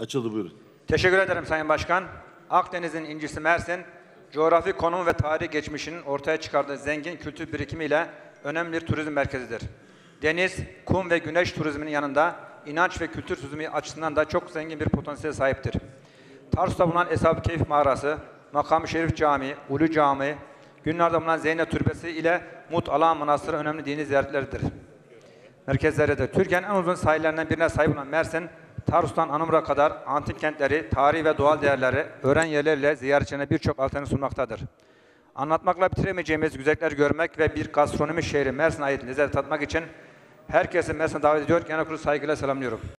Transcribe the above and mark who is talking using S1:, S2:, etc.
S1: Açıldı, buyurun.
S2: Teşekkür ederim Sayın Başkan. Akdeniz'in incisi Mersin, coğrafi konum ve tarihi geçmişinin ortaya çıkardığı zengin kültür birikimiyle önemli bir turizm merkezidir. Deniz, kum ve güneş turizminin yanında inanç ve kültür turizmi açısından da çok zengin bir potansiyele sahiptir. Tarsus'ta bulunan Eshab-ı Keyf Mağarası, Makam-ı Şerif Camii, Ulu Camii, Gülnar'da bulunan Zeynep Türbesi ile Mut Ala Manastırı önemli dini ziyaretleridir. Merkezleridir. Türkiye'nin en uzun sahillerinden birine sahip olan Mersin, Tarsus'tan Anamur'a kadar antik kentleri, tarihi ve doğal değerleri, öğren yerleriyle ziyaretçilerine birçok alternatif sunmaktadır. Anlatmakla bitiremeyeceğimiz güzellikleri görmek ve bir gastronomi şehri Mersin'e ait lezzet tatmak için herkesi Mersin'e davet ediyor. Genel kurulu saygıyla selamlıyorum.